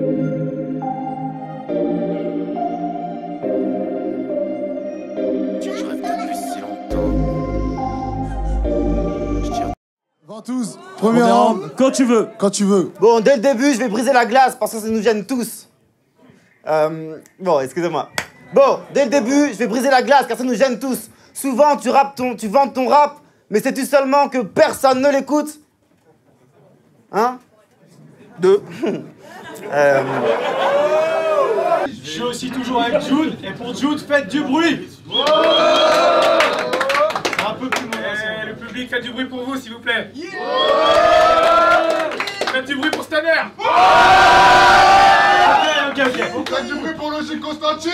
Ventouses, premier round. Quand tu veux. Quand tu veux. Bon, dès le début, je vais briser la glace parce que ça nous gêne tous. Bon, excusez-moi. Bon, dès le début, je vais briser la glace car ça nous gêne tous. Souvent, tu vantes ton rap, mais sais-tu seulement que personne ne l'écoute? Hein? Deux. Je suis aussi toujours avec Jude, et pour Jude, faites du bruit! Un peu plus loin. Le public, faites du bruit pour vous, s'il vous plaît. Faites du bruit pour Stanner. Ok. Faites du bruit pour Logique Constantine.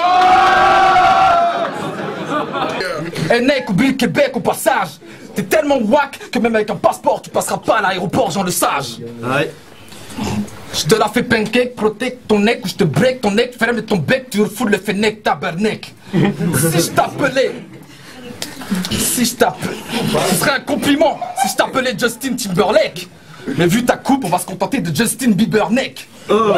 Eh mec, oublie le Québec au passage. T'es tellement wack que même avec un passeport, tu passeras pas à l'aéroport, Jean le Sage. Ouais. Je te la fais pancake, protect ton neck, ou je te break ton neck, ferme ton bec, tu refoules le fennec, tabarnak. Si je t'appelais, ce serait un compliment si je t'appelais Justin Timberlake. Mais vu ta coupe, on va se contenter de Justin Bieber neck. Oh,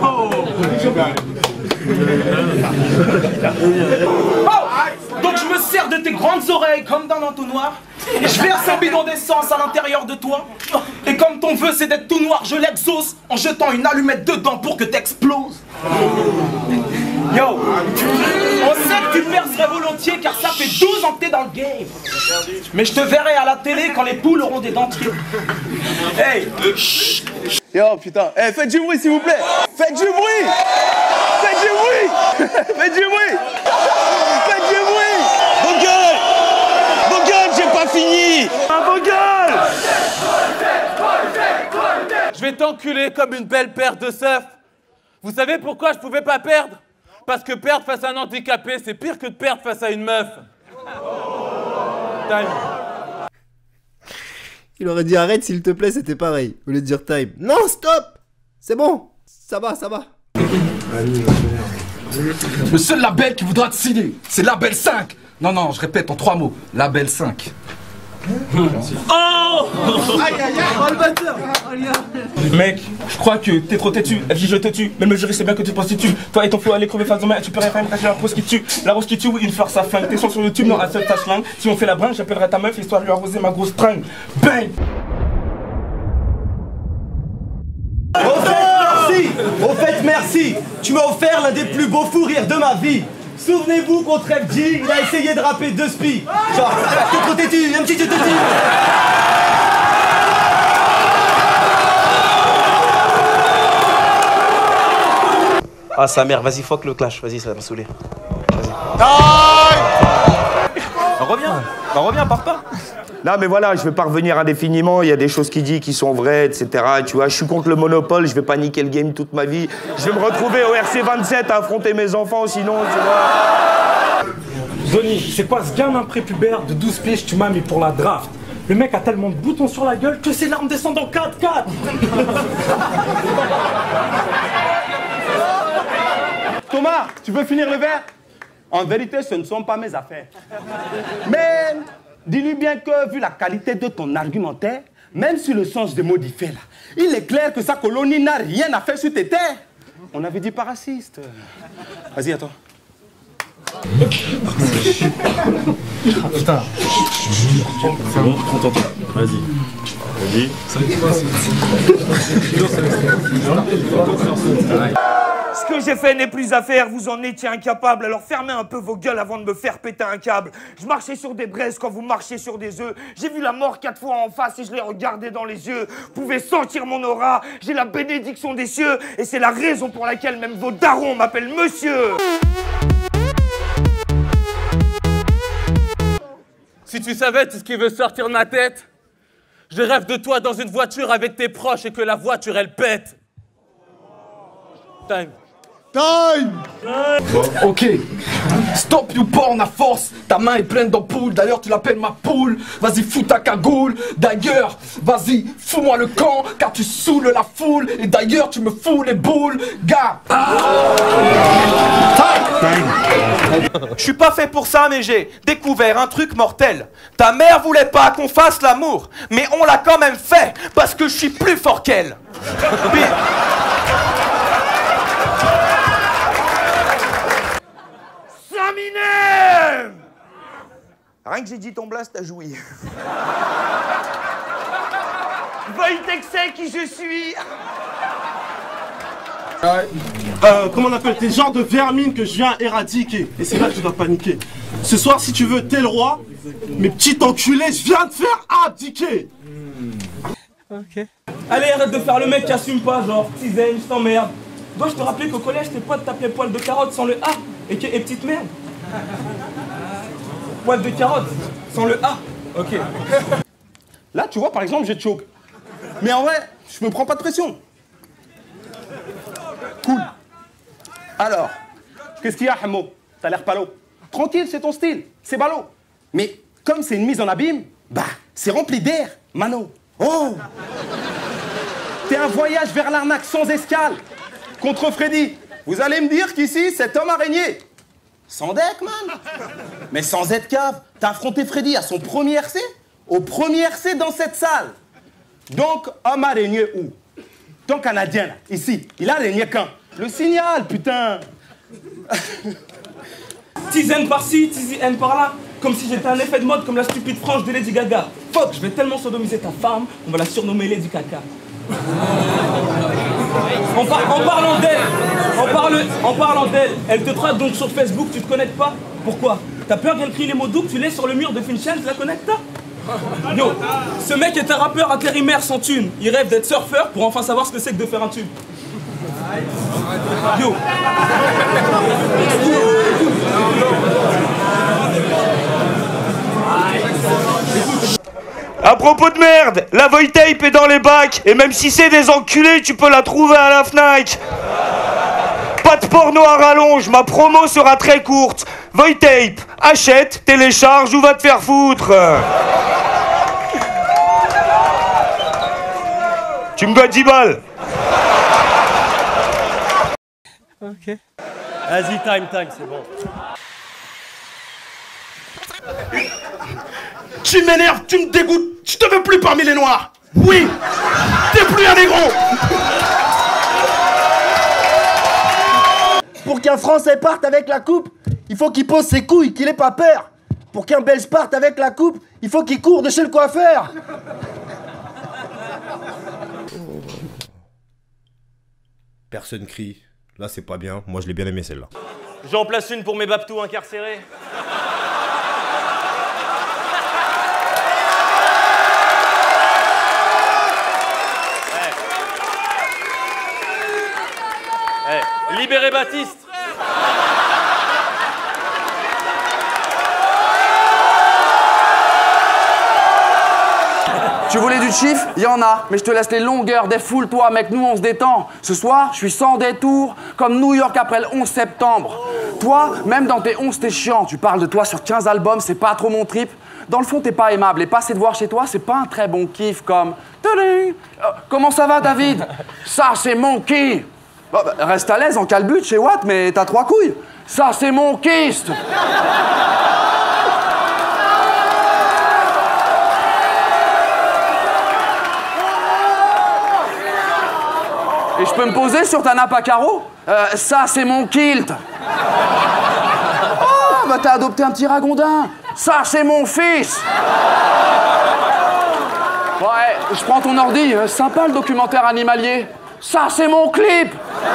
donc je me sers de tes grandes oreilles comme d'un entonnoir. Et je verse un bidon d'essence à l'intérieur de toi. Et comme ton vœu c'est d'être tout noir, je l'exauce en jetant une allumette dedans pour que t'exploses. Yo, on sait que tu percerais volontiers car ça fait 12 ans que t'es dans le game. Mais je te verrai à la télé quand les poules auront des dentiers. Hey, yo putain, hey, faites du bruit s'il vous plaît. Faites du bruit. Faites du bruit. Faites du bruit. Faites du bruit. Vos gueules, j'ai pas fini. Vos gueules. Je vais t'enculer comme une belle paire de seufs. Vous savez pourquoi je pouvais pas perdre? Parce que perdre face à un handicapé, c'est pire que de perdre face à une meuf. Time. Il aurait dit arrête s'il te plaît, c'était pareil. Au lieu de dire time. Non, stop. C'est bon. Ça va. Le seul label qui voudra te signer, c'est Label 5. Non, je répète en 3 mots. Label 5. Oh! Mec, je crois que t'es trop têtu. Elle dit je te tue. Même le jury sait bien que tu te prostitues. Toi et ton flow allez crever face de main. Tu peux rien faire, mais la rose qui tue. La rose qui tue, oui, une fleur ça flingue. T'es sur YouTube, non, un seul tâche langue. Si on fait la bringue, j'appellerai ta meuf histoire de lui arroser ma grosse tringue. Bang! Au fait, merci. Tu m'as offert l'un des plus beaux fous rires de ma vie. Souvenez-vous contre FG, il a essayé de rapper 2 spies. Genre, t'es trop têtu, un petit je te tue. Ah sa mère, vas-y fuck le clash, vas-y ça va me saouler. Vas-y. Reviens, pars pas. Non mais voilà, je vais pas revenir indéfiniment, il y a des choses qu'il dit qui sont vraies, etc. Tu vois, je suis contre le monopole, je vais pas niquer le game toute ma vie. Je vais me retrouver au RC27 à affronter mes enfants sinon, tu vois. Zoni, c'est quoi ce gamin prépubère de 12 piges tu m'as mis pour la draft? Le mec a tellement de boutons sur la gueule que ses larmes descendent en 4-4. Thomas, tu veux finir le verre? En vérité, ce ne sont pas mes affaires. Mais dis-lui bien que, vu la qualité de ton argumentaire, même si le sens des mots diffère là, il est clair que sa colonie n'a rien à faire sur tes terres. On avait dit pas raciste. Vas-y, à toi. Putain. C'est bon, prends ton temps. Vas-y. Ce que j'ai fait n'est plus à faire, vous en étiez incapable, alors fermez un peu vos gueules avant de me faire péter un câble. Je marchais sur des braises quand vous marchiez sur des œufs. J'ai vu la mort 4 fois en face et je l'ai regardé dans les yeux. Vous pouvez sentir mon aura, j'ai la bénédiction des cieux. Et c'est la raison pour laquelle même vos darons m'appellent monsieur. Si tu savais tout ce qui veut sortir de ma tête, je rêve de toi dans une voiture avec tes proches et que la voiture elle pète. Time. Ok, stop you porn à force. Ta main est pleine d'ampoules, d'ailleurs tu l'appelles ma poule. Vas-y fous ta cagoule, d'ailleurs vas-y fous-moi le camp. Car tu saoules la foule, et d'ailleurs tu me fous les boules. Gars. Je suis pas fait pour ça, mais j'ai découvert un truc mortel. Ta mère voulait pas qu'on fasse l'amour, mais on l'a quand même fait, parce que je suis plus fort qu'elle. Rien que j'ai dit ton blast, t'as joui. Wojtek sait qui je suis. Comment on appelle tes genres de vermine que je viens éradiquer. Et c'est là que tu dois paniquer. Ce soir, si tu veux, t'es le roi. Mais petit enculé, je viens te faire abdiquer. Ok. Allez, arrête de faire le mec qui assume pas, genre, Tizen, je t'emmerde. Dois-je te rappeler qu'au collège, tes potes t'appelaient poil de carotte sans le A et petite merde. Poil de carotte sans le A. Ok. Là, tu vois, par exemple, j'ai choke. Mais en vrai, je me prends pas de pression. Cool. Alors, qu'est-ce qu'il y a, Hamo? T'as l'air palo. Tranquille, c'est ton style, c'est ballot. Mais comme c'est une mise en abîme, bah, c'est rempli d'air, mano. Oh! T'es un voyage vers l'arnaque sans escale. Contre Freddy. Vous allez me dire qu'ici, cet homme araignée. Sans deck, man. Mais sans être cave, t'as affronté Freddy à son premier RC? Au premier RC dans cette salle. Donc, homme araignée où? Ton Canadien, là, ici, il a araignée quand? Le signal, putain. Tizen par-ci, Tizen par-là. Comme si j'étais un effet de mode comme la stupide frange de Lady Gaga. Fuck, je vais tellement sodomiser ta femme, on va la surnommer Lady Caca. En parlant d'elle, elle te traque donc sur Facebook, tu te connectes pas? Pourquoi? T'as peur qu'elle crie les mots doux que tu laisses sur le mur de Finchel, tu la connectes? Yo, ce mec est un rappeur intérimaire sans thune. Il rêve d'être surfeur pour enfin savoir ce que c'est que de faire un tube. Yo. À propos de merde, la Wojtape est dans les bacs, et même si c'est des enculés, tu peux la trouver à la Fnac. Pas de porno à rallonge, ma promo sera très courte. Wojtape, achète, télécharge ou va te faire foutre. Tu me dois 10 balles. Ok. Vas-y, time, c'est bon. Tu m'énerves, tu me dégoûtes, je te veux plus parmi les noirs. Oui, t'es plus un négro. Pour qu'un Français parte avec la coupe, il faut qu'il pose ses couilles, qu'il ait pas peur. Pour qu'un Belge parte avec la coupe, il faut qu'il court de chez le coiffeur. Personne crie. Là, c'est pas bien. Moi, je l'ai bien aimé, celle-là. J'en place une pour mes baptous incarcérés. Libérez Baptiste. Tu voulais du chiffre? Il y en a, mais je te laisse les longueurs, défoule-toi mec, nous on se détend. Ce soir, je suis sans détour, comme New York après le 11 septembre. Toi, même dans tes 11, t'es chiant. Tu parles de toi sur 15 albums, c'est pas trop mon trip. Dans le fond, t'es pas aimable, et passer de voir chez toi, c'est pas un très bon kiff comme... Comment ça va, David? Ça, c'est mon kiff. Bah, reste à l'aise en calbute chez Watt, mais t'as 3 couilles. Ça, c'est mon kyste. Et je peux me poser sur ta nappe à carreaux? Ça, c'est mon kilt. Oh, bah t'as adopté un petit ragondin. Ça, c'est mon fils. Ouais, je prends ton ordi. Sympa le documentaire animalier. Ça, c'est mon clip.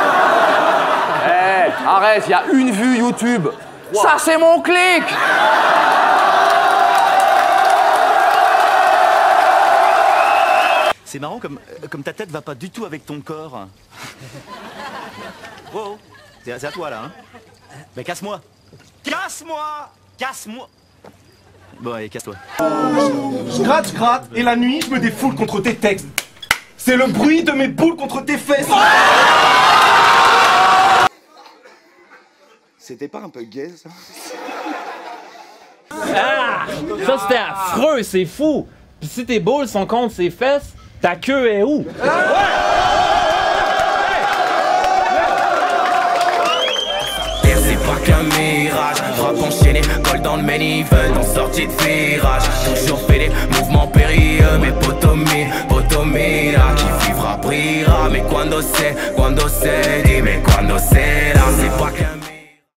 Eh, arrête, il y a une vue YouTube. Wow. Ça, c'est mon clic. C'est marrant comme ta tête va pas du tout avec ton corps. Wow, c'est à toi là, hein. Mais casse-moi. Casse-moi. Casse-moi. Bon, allez, casse-toi. Je gratte, et la nuit, je me défoule contre tes textes. C'est le bruit de mes boules contre tes fesses. C'était pas un peu gay, ça? Ah! Ça, c'était affreux, c'est fou! Pis si tes boules sont contre ses fesses, ta queue est où? C'est pas qu'un mirage, rap enchaîné, col dans le manivelle, en sortie de virage. Toujours fait des mouvements périlleux, mais poteau mira, qui vivra brillera. Mais quando c'est, dime quando c'est.